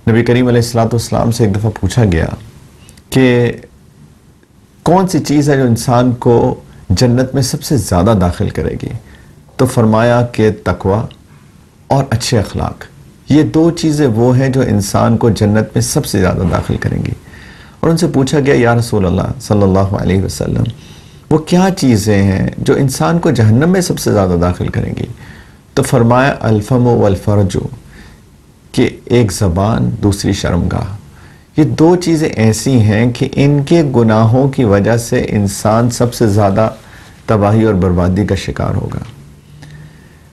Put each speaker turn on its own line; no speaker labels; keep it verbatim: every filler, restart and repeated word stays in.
नबी करीम अलैहिस्सलाम से एक दफ़ा पूछा गया कि कौन सी चीज़ है जो इंसान को जन्नत में सबसे ज़्यादा दाखिल करेगी, तो फरमाया कि तकवा और अच्छे अखलाक, ये दो चीज़ें वो हैं जो इंसान को जन्नत में सबसे ज़्यादा दाखिल करेंगी। और उनसे पूछा गया, या रसूल अल्लाह सल्लल्लाहु अलैहि वसल्लम, वो क्या चीज़ें हैं जो इंसान को जहन्नम में सबसे ज़्यादा दाखिल करेंगी? तो फरमाया अल्फमु वल फरजु, कि एक ज़बान दूसरी शर्मगाह। ये दो चीज़ें ऐसी हैं कि इनके गुनाहों की वजह से इंसान सबसे ज़्यादा तबाही और बर्बादी का शिकार होगा।